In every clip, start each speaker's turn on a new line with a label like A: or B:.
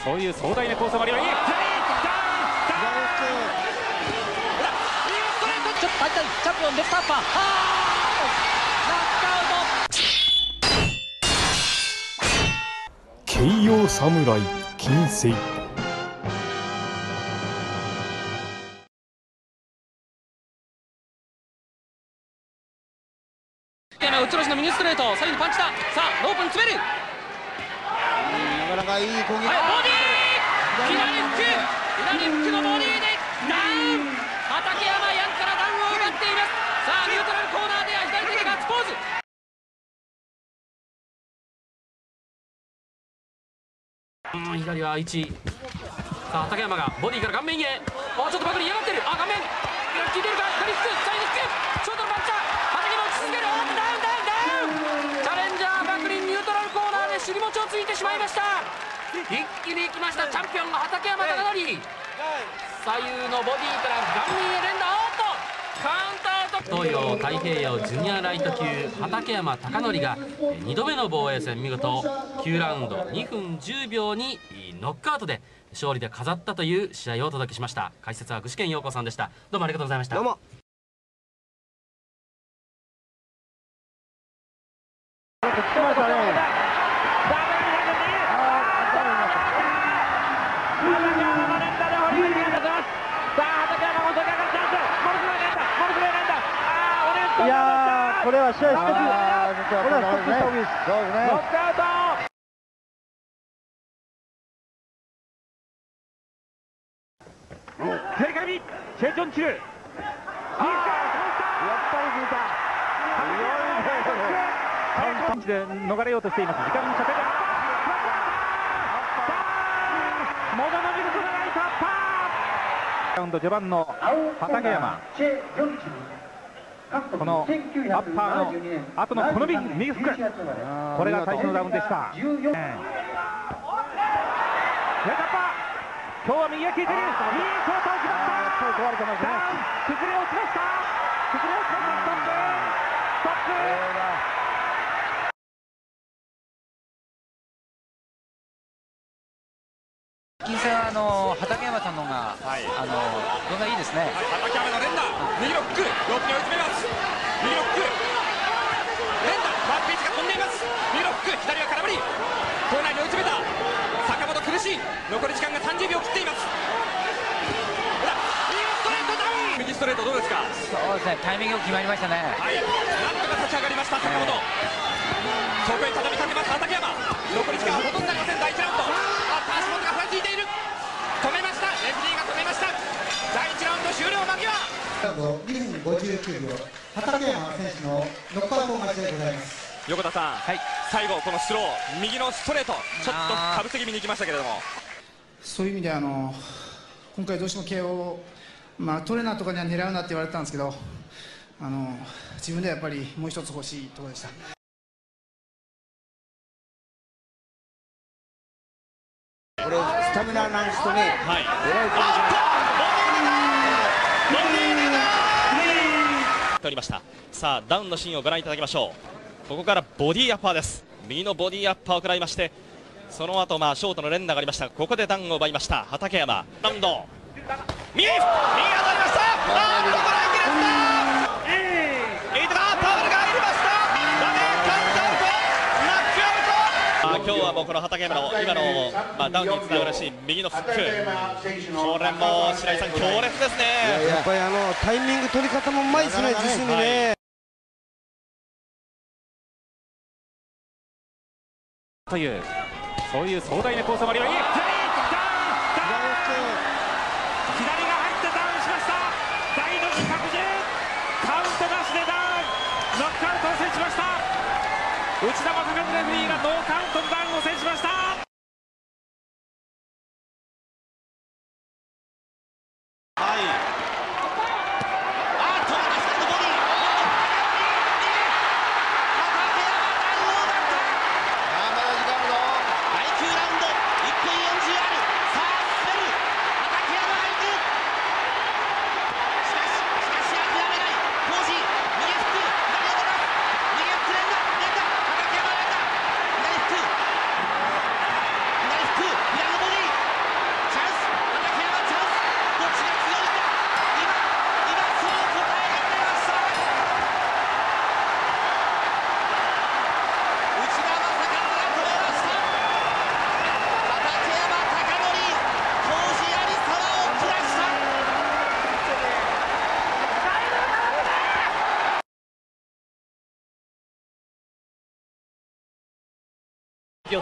A: そういう壮大な構想もあります。いい
B: ストレート、ちょっと入ったチャンピオンレフトアッパー、
A: 慶応侍金星。
B: 打ち下ろしの右ストレート、左右のパンチだ。さあロープに詰める。
C: なかなかいい攻撃。
B: はい、ボディー、左フックのボディーでダウン。畠山ヤンからダウンを奪っています。さあニュートラルコーナーでは左手でガッツポーズ。左は1。さあ畠山がボディから顔面へ。ちょっとバックに嫌がってる。顔面効いてるか。左フック、左フック、ショートのパンチャー。畠山落ち続ける。ダウン。チャレンジャーバックにニュートラルコーナーで尻餅をついてしまいました。一気に行きました。チャンピオンが畠山貴則。左右のボディから顔面へ連打。カウンターと東洋太平洋ジュニアライト級畠山貴則が2度目の防衛戦、見事9ラウンド2分10秒にノックアウトで勝利で飾ったという試合をお届けしました。解説は具志堅用子さんでした。どうもありがとうございました。
C: どうも。
D: いやー、これは試合ストップ。これはストップした方がいいです。そうですね。ノックアウト。正解にチェジョンチル。やっぱり抜いた。パンチで逃れようとしています。時間に差せる。モノノビルスがライトアッパー。ラウンド序盤の畠山。このアッパーの後のこの右フック、これが最初のダウンでした。レッドアッパー、今日は右が効いてる。いいショートを決まった。壊れてますね。崩れ落ちました。崩れ落ちました。ストップ。
E: 金星は畠山さんの方が、どんないいですね。
B: 畠山の連打、右のフック、ロープに追い詰めます。右のフック、連打、ワンピースが飛んでいます。右のフック、左は空振り、コーナーに追い詰めた。坂本苦しい。残り時間が30秒切っています。右ストレートダウン。右ストレートどうですか。
E: そうですね、タイミングよく決まりましたね。
B: はい、なんとか立ち上がりました坂本。そこへ畳みかけます畠山。残り時間はほとんどありません。第1ラウンド。足元がふらついている。止めました。レフェリーが止めました。第1ラウンド終了間際。
F: 2分59秒、畠山選手のノックアウト勝ちでございます。
B: 横田さん、最後このスロー、右のストレート、ちょっとかぶせ気味にいきましたけれども。
F: そういう意味で今回どうしても KO、トレーナーとかには狙うなって言われてたんですけど、自分ではやっぱりもう一つ欲しいところでした。
C: これスタミナなんですとね、
G: 取りました。さあダウンのシーンをご覧いただきましょう。ここからボディアッパーです。右のボディアッパーを食らいまして、その後ショートの連打がありました。ここでダウンを奪いました畠山。ラウンド右当たりました。こらえきれた。エイトがパウルが入りました。ダメカウントアウト、ナックアウト。今日はもうこの畠山の今の、ダウンにつながるシーン、右のフック、これも白井さん強烈ですね。
C: やっぱりタイミング取り方もうまいですね、実にね。
A: というそういう壮大な構想もあります。左が入ってダウンしました。第6拡充カウントなしでダウン、ノックアウトを制しました。内田正和レフェリーがノーカウントのダウンを制しました。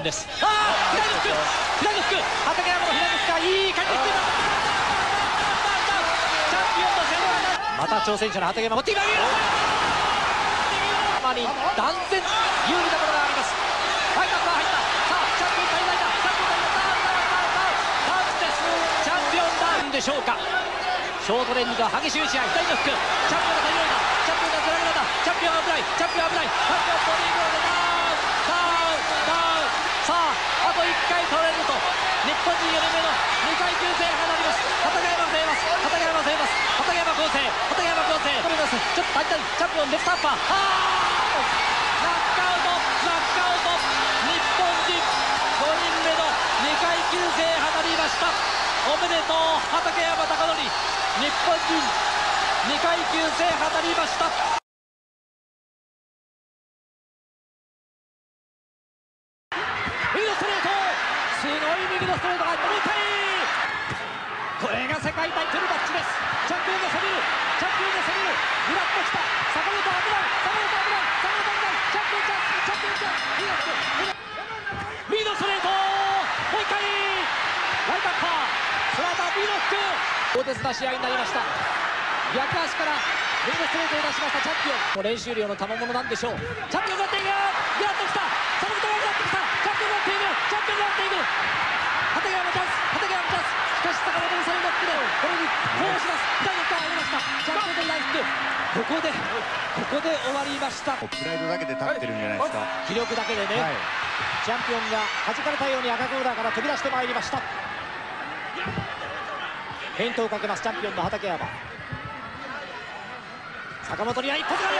B: です。左のフック、左のフック、畠山の左のフックがいい感じでチャンピオンの背中、また挑戦者の畠山持っています。に断然有利なものがあります。はい、バックは入った。さあチャンピオン足りないだ、チャンピオン足りないだ、ダウンです。チャンピオンダウンでしょうか。ショートレンジと激しい打ち合い、左のフック、チャンピオンが取り終えた、チャンピオンがずらぐらだ、チャンピオンが危ない、チャンピオン危ない、チャンピオンボディーブローでダウン、さああと1回取れると日本人4年目の2階級制覇になります。畠山制ます、畠山制ます、畠山構成、畠山構成取ります。ちょっと足りたい、チャンピオンレフトアッパー、ナックアウト、ナックアウト、日本人5人目の2階級制覇になりました。おめでとう畠山貴則、日本人2階級制覇になりました。右のストレート、すごい右のストレートが重たい。これが世界タイトルマッチです。チャンピオンが攻める、チャンピオンが攻める、グラッときた、坂本危ない、坂本危ない、坂本危ない、チャンピオンチャンス、チャンピオンチャンス、右のストレート、もう一回ライトアッパー、スライダー、右のフック、壮絶な試合になりました。逆足から右のストレートを出しましたチャンピオン、練習量の賜物なんでしょう。チャンピオンがっていく、グラッときた、坂本がグラッときた、チャンピオンがっている、チャンピオンがっている、畠山チャンス、畠山チャンス、しかし坂本のサイドバックでこれにこうします。左の側がありました、チャンピオンのライフック、ここで終わりました。
C: プライドだけで立ってるんじゃないですか。
B: 気力だけでね、チャンピオンが弾かれたように赤コーナーから飛び出してまいりました。フェイントをかけますチャンピオンの畠山、坂本には一発があります。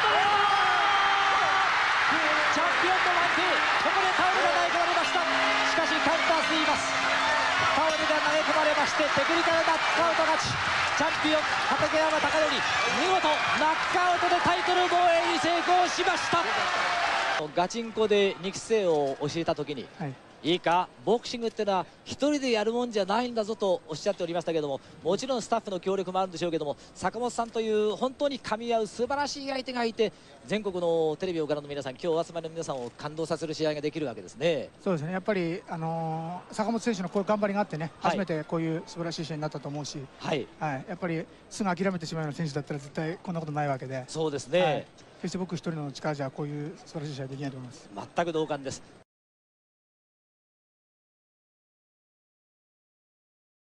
B: チャンピオンのワンツー、ここでタオルが投げ込まれました。しかしカウンター吸います。タオルが投げ込まれましてテクニカルナックアウト勝ち、チャンピオン畠山貴則、見事ナックアウトでタイトル防衛に成功しました。ガチンコで肉声を教えた時に、いいか、ボクシングっていうのは一人でやるもんじゃないんだぞとおっしゃっておりましたけども、もちろんスタッフの協力もあるんでしょうけども、坂本さんという本当に噛み合う素晴らしい相手がいて、全国のテレビをご覧の皆さん、今日お集まりの皆さんを感動させる試合ができるわけですね。
F: そうですね、やっぱり、坂本選手のこういう頑張りがあってね、初めてこういう素晴らしい試合になったと思うし、やっぱりすぐ諦めてしまうような選手だったら絶対こんなことないわけで、
B: そうですね、
F: 決して僕一人の力じゃこういう素晴らしい試合できないと思います。
B: 全く同感です。